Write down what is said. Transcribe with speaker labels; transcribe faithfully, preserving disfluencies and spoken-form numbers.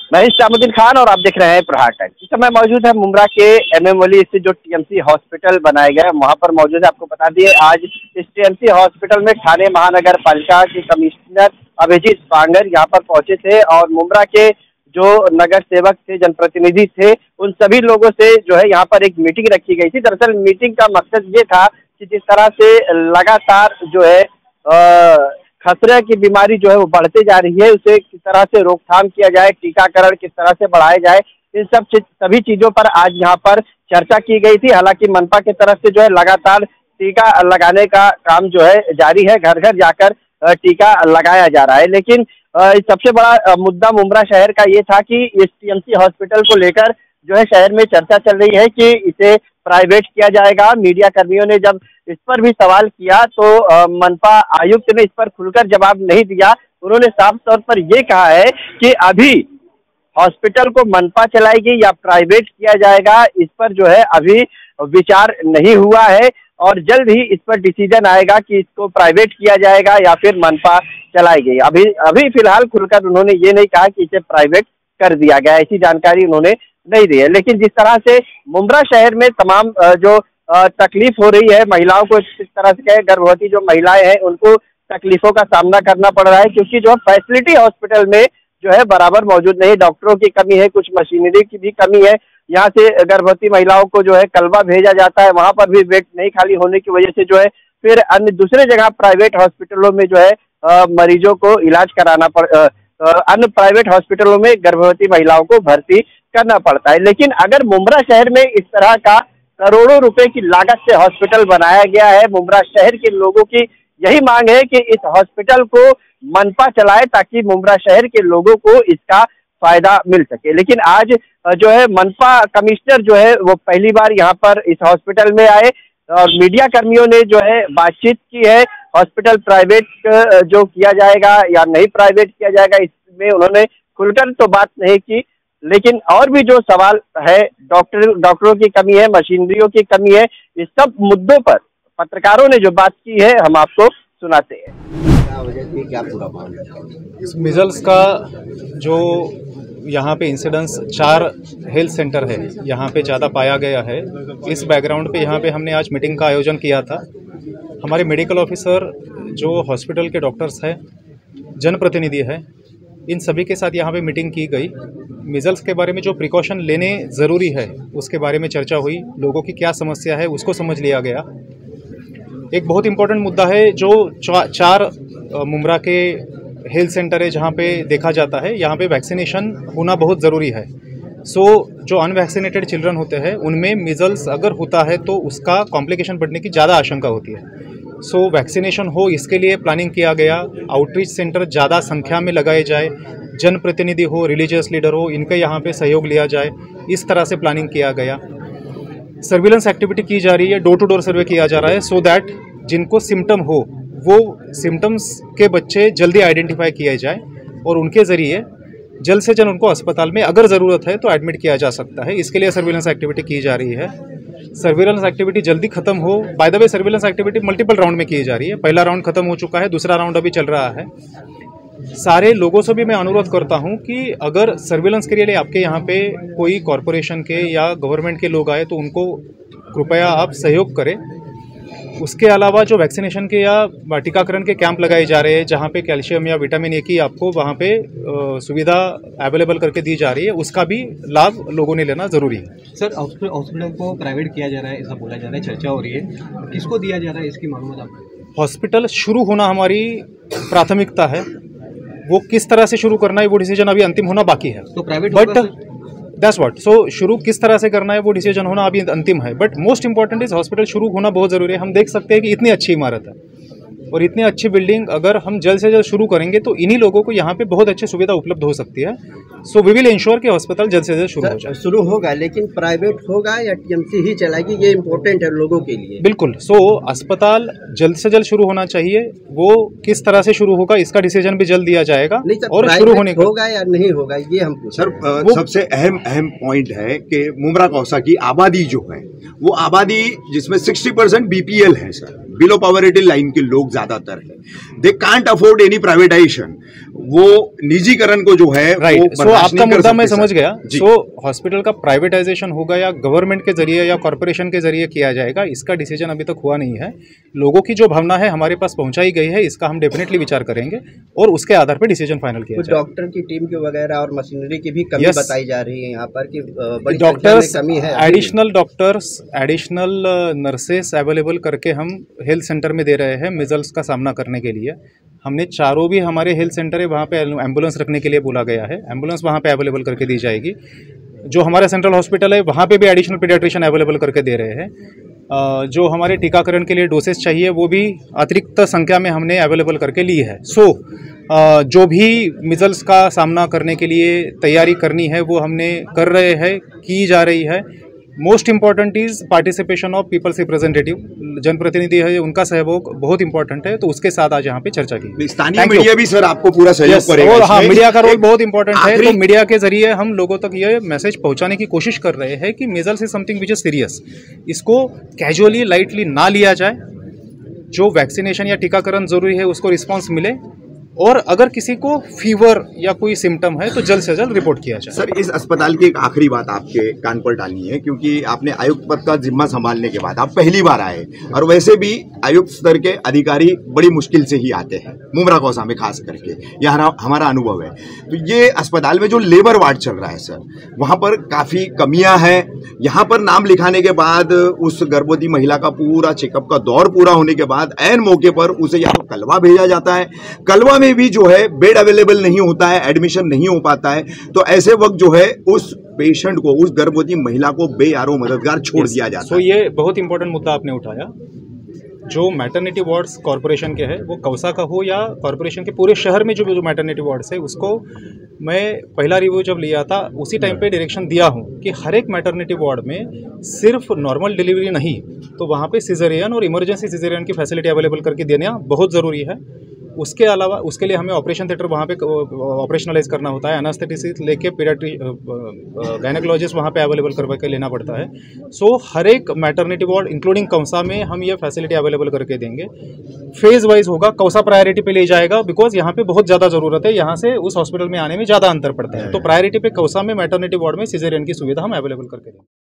Speaker 1: मैं इस्लामुद्दीन खान और आप देख रहे हैं प्रहार टाइम्स। इस समय मौजूद है मुमरा के एमएम वली स्थित जो टीएमसी हॉस्पिटल बनाया गया है, वहां पर मौजूद है। आपको बता दिए आज इस टीएमसी हॉस्पिटल में ठाणे महानगर पालिका के कमिश्नर अभिजीत पांगर यहाँ पर पहुंचे थे और मुमरा के जो नगर सेवक थे, जनप्रतिनिधि थे, उन सभी लोगों से जो है यहाँ पर एक मीटिंग रखी गई थी। दरअसल मीटिंग का मकसद ये था कि जिस तरह से लगातार जो है आ, खसरा की बीमारी जो है वो बढ़ते जा रही है, उसे किस तरह से रोकथाम किया जाए, टीकाकरण किस तरह से बढ़ाया जाए, इन सब सभी चीजों पर आज यहाँ पर चर्चा की गई थी। हालांकि मनपा की तरफ से जो है लगातार टीका लगाने का काम जो है जारी है, घर घर जाकर टीका लगाया जा रहा है। लेकिन सबसे बड़ा मुद्दा मुमरा शहर का ये था कि इस टीएमसी हॉस्पिटल को लेकर जो है शहर में चर्चा चल रही है कि इसे प्राइवेट किया जाएगा। मीडिया कर्मियों ने जब इस पर भी सवाल किया तो मनपा आयुक्त ने इस पर खुलकर जवाब नहीं दिया। उन्होंने साफ तौर पर यह कहा है कि अभी हॉस्पिटल को मनपा चलाएगी या प्राइवेट किया जाएगा, इस पर जो है अभी विचार नहीं हुआ है और जल्द ही इस पर डिसीजन आएगा कि इसको प्राइवेट किया जाएगा या फिर मनपा चलाएगी। अभी अभी फिलहाल खुलकर उन्होंने ये नहीं कहा कि इसे प्राइवेट कर दिया गया, ऐसी जानकारी उन्होंने नहीं दी है। लेकिन जिस तरह से मुमरा शहर में तमाम जो तकलीफ हो रही है महिलाओं को, इस तरह से कहे गर्भवती जो महिलाएं हैं उनको तकलीफों का सामना करना पड़ रहा है, क्योंकि जो फैसिलिटी हॉस्पिटल में जो है बराबर मौजूद नहीं, डॉक्टरों की कमी है, कुछ मशीनरी की भी कमी है। यहाँ से गर्भवती महिलाओं को जो है कलवा भेजा जाता है, वहां पर भी बेड नहीं खाली होने की वजह से जो है फिर अन्य दूसरे जगह प्राइवेट हॉस्पिटलों में जो है आ, मरीजों को इलाज कराना पड़ अन्य प्राइवेट हॉस्पिटलों में गर्भवती महिलाओं को भर्ती करना पड़ता है। लेकिन अगर मुमरा शहर में इस तरह का करोड़ों रुपए की लागत से हॉस्पिटल बनाया गया है, मुमरा शहर के लोगों की यही मांग है कि इस हॉस्पिटल को मनपा चलाए ताकि मुमरा शहर के लोगों को इसका फायदा मिल सके। लेकिन आज जो है मनपा कमिश्नर जो है वो पहली बार यहाँ पर इस हॉस्पिटल में आए और मीडिया कर्मियों ने जो है बातचीत की है। हॉस्पिटल प्राइवेट जो किया जाएगा या नहीं प्राइवेट किया जाएगा, इसमें उन्होंने खुलकर तो बात नहीं की, लेकिन और भी जो सवाल है, डॉक्टर डॉक्टरों की कमी है, मशीनरियों की कमी है, इस सब मुद्दों पर पत्रकारों ने जो बात की है हम आपको सुनाते हैं।
Speaker 2: क्या वजह थी, क्या पूरा मामला?
Speaker 3: इस मिजल्स का जो यहाँ पे इंसिडेंस चार हेल्थ सेंटर है यहाँ पे ज़्यादा पाया गया है। इस बैकग्राउंड पे यहाँ पे हमने आज मीटिंग का आयोजन किया था। हमारे मेडिकल ऑफिसर जो हॉस्पिटल के डॉक्टर्स हैं, जनप्रतिनिधि है, इन सभी के साथ यहाँ पे मीटिंग की गई। मिजल्स के बारे में जो प्रिकॉशन लेने ज़रूरी है उसके बारे में चर्चा हुई, लोगों की क्या समस्या है उसको समझ लिया गया। एक बहुत इम्पोर्टेंट मुद्दा है जो चा, चार मुमरा के हेल्थ सेंटर है जहाँ पे देखा जाता है, यहाँ पे वैक्सीनेशन होना बहुत ज़रूरी है। सो so, जो अनवैक्सीनेटेड चिल्ड्रन होते हैं उनमें मिजल्स अगर होता है तो उसका कॉम्प्लिकेशन बढ़ने की ज़्यादा आशंका होती है। सो so, वैक्सीनेशन हो इसके लिए प्लानिंग किया गया। आउटरीच सेंटर ज़्यादा संख्या में लगाए जाए, जनप्रतिनिधि हो, रिलीजियस लीडर हो, इनके यहाँ पे सहयोग लिया जाए, इस तरह से प्लानिंग किया गया। सर्विलेंस एक्टिविटी की जा रही है, डोर टू डोर सर्वे किया जा रहा है सो so दैट जिनको सिम्टम हो वो सिम्टम्स के बच्चे जल्दी आइडेंटिफाई किए जाए और उनके ज़रिए जल्द से जल्द उनको अस्पताल में अगर ज़रूरत है तो एडमिट किया जा सकता है। इसके लिए सर्विलेंस एक्टिविटी की जा रही है। सर्विलेंस एक्टिविटी जल्दी खत्म हो। By the way surveillance activity multiple round में की जा रही है। पहला राउंड खत्म हो चुका है, दूसरा राउंड अभी चल रहा है। सारे लोगों से भी मैं अनुरोध करता हूं कि अगर सर्विलेंस के लिए आपके यहाँ पे कोई कॉरपोरेशन के या गवर्नमेंट के लोग आए तो उनको कृपया आप सहयोग करें। उसके अलावा जो वैक्सीनेशन के या टीकाकरण के कैंप लगाए जा रहे हैं जहाँ पे कैल्शियम या विटामिन ए की आपको वहाँ पे सुविधा अवेलेबल करके दी जा रही है, उसका भी लाभ लोगों ने लेना ज़रूरी है।
Speaker 2: सर, हॉस्पिटल को प्राइवेट किया जा रहा है ऐसा बोला जा रहा है, चर्चा हो रही है, किसको दिया जा रहा है इसकी मालूम आप?
Speaker 3: हॉस्पिटल शुरू होना हमारी प्राथमिकता है, वो किस तरह से शुरू करना है वो डिसीजन अभी अंतिम होना बाकी है।
Speaker 2: तो private
Speaker 3: but that's what so शुरू किस तरह से करना है वो डिसीजन होना अभी अंतिम है। But most important is hospital शुरू होना बहुत ज़रूरी है। हम देख सकते हैं कि इतनी अच्छी इमारत है और इतनी अच्छी बिल्डिंग अगर हम जल्द से जल्द शुरू करेंगे तो इन्हीं लोगों को यहाँ पे बहुत अच्छी सुविधा उपलब्ध हो सकती है। सो वी विल इंश्योर कि हॉस्पिटल जल्द से जल्द शुरू हो जाए।
Speaker 4: शुरू होगा, लेकिन प्राइवेट होगा या टीएमसी ही चलाएगी, ये इम्पोर्टेंट है लोगों के लिए।
Speaker 3: बिल्कुल। सो so, अस्पताल जल्द से जल्द शुरू होना चाहिए। वो किस तरह से शुरू होगा इसका डिसीजन भी जल्द दिया जाएगा और शुरू होने का
Speaker 4: होगा या नहीं होगा ये हम पूछ।
Speaker 5: सर, सबसे अहम अहम पॉइंट है कि मुमरा कौसा की आबादी जो है वो आबादी जिसमें साठ परसेंट बीपीएल है सर, बिलो पॉवर्टी लाइन के लोग ज्यादातर है, they can't afford any privatisation. वो निजीकरण को जो है
Speaker 3: राइट, सो आपका मुद्दा मैं समझ गया।
Speaker 5: सो
Speaker 3: so, हॉस्पिटल का प्राइवेटाइजेशन होगा या गवर्नमेंट के जरिए या कॉर्पोरेशन के जरिए किया जाएगा, इसका डिसीजन अभी तक हुआ नहीं है। लोगों की जो भावना है हमारे पास पहुंचाई गई है, इसका हम डेफिनेटली विचार करेंगे और उसके आधार पर डिसीजन फाइनल किया जाएगा।
Speaker 4: डॉक्टर की टीम की वगैरह और मशीनरी की भी कमी yes. बताई जा रही है यहाँ पर कि बड़ी
Speaker 3: डॉक्टर्स,
Speaker 4: कमी है,
Speaker 3: additional doctors, additional nurses available करके हम हेल्थ सेंटर में दे रहे हैं मिजल्स का सामना करने के लिए। हमने चारों भी हमारे हेल्थ सेंटर है वहाँ पे एम्बुलेंस रखने के लिए बोला गया है, एम्बुलेंस वहाँ पे अवेलेबल करके दी जाएगी। जो हमारा सेंट्रल हॉस्पिटल है वहाँ पे भी एडिशनल पीडियाट्रिशियन अवेलेबल करके दे रहे हैं। जो हमारे टीकाकरण के लिए डोसेस चाहिए वो भी अतिरिक्त संख्या में हमने अवेलेबल करके ली है। सो so, जो भी मिजल्स का सामना करने के लिए तैयारी करनी है वो हमने कर रहे हैं, की जा रही है। Most important is participation of people's representative, जनप्रतिनिधि है, उनका सहयोग बहुत इंपॉर्टेंट है, तो उसके साथ आज यहाँ पे चर्चा की।
Speaker 5: स्थानीय मीडिया भी सर आपको पूरा सहयोग
Speaker 3: yes,
Speaker 5: करेगा।
Speaker 3: और हाँ, मीडिया का रोल बहुत इंपॉर्टेंट है। तो मीडिया के जरिए हम लोगों तक ये मैसेज पहुंचाने की कोशिश कर रहे हैं कि measles is something which is serious, इसको कैजुअली लाइटली ना लिया जाए। जो वैक्सीनेशन या टीकाकरण जरूरी है उसको रिस्पॉन्स मिले, और अगर किसी को फीवर या कोई सिम्टम है तो जल्द से जल्द रिपोर्ट किया जाए।
Speaker 5: सर, इस अस्पताल की एक आखिरी बात आपके कान पर डालनी है, क्योंकि आपने आयुक्त पद का जिम्मा संभालने के बाद आप पहली बार आए, और वैसे भी आयुक्त स्तर के अधिकारी बड़ी मुश्किल से ही आते हैं, मुमरा कौसा में खास करके, यह हमारा अनुभव है। तो ये अस्पताल में जो लेबर वार्ड चल रहा है सर, वहाँ पर काफ़ी कमियाँ हैं। यहाँ पर नाम लिखाने के बाद उस गर्भवती महिला का पूरा चेकअप का दौर पूरा होने के बाद ऐन मौके पर उसे या तो कलवा भेजा जाता है, कलवा में भी जो है बेड अवेलेबल नहीं होता है, एडमिशन नहीं हो पाता है, तो ऐसे वक्त जो है उस पेशेंट को, उस गर्भवती महिला को बेयारो मददगार छोड़ yes. दिया जाता है।
Speaker 3: so, ये बहुत इंपॉर्टेंट मुद्दा आपने उठाया। जो मैटरनिटी वार्ड्स कॉर्पोरेशन के हैं, वो कौसा का हो या कॉर्पोरेशन के पूरे शहर में जो जो मैटरनिटी वार्ड्स है, उसको मैं पहला रिव्यू जब लिया था उसी टाइम पे डायरेक्शन दिया हूँ कि हर एक मैटरनिटी वार्ड में सिर्फ नॉर्मल डिलीवरी नहीं, तो वहाँ पे सिजेरियन और इमरजेंसी सिजेरियन की फैसिलिटी अवेलेबल करके देना बहुत ज़रूरी है। उसके अलावा उसके लिए हमें ऑपरेशन थिएटर वहाँ पे ऑपरेशनलाइज करना होता है, एनास्थेटिस्ट लेके पीडियाट्री गायनेकोलॉजिस्ट वहाँ पे अवेलेबल करवा के लेना पड़ता है। सो so, हर एक मैटरनिटी वार्ड इंक्लूडिंग कौसा में हम ये फैसिलिटी अवेलेबल करके देंगे। फेज वाइज होगा, कौसा प्रायोरिटी पे ले जाएगा, बिकॉज यहाँ पे बहुत ज़्यादा ज़रूरत है, यहाँ से उस हॉस्पिटल में आने में ज़्यादा अंतर पड़ता है, तो प्रायोरिटी पे कौसा में मैटरनिटी वार्ड में सिजेरियन की सुविधा हम अवेलेबल करके देंगे।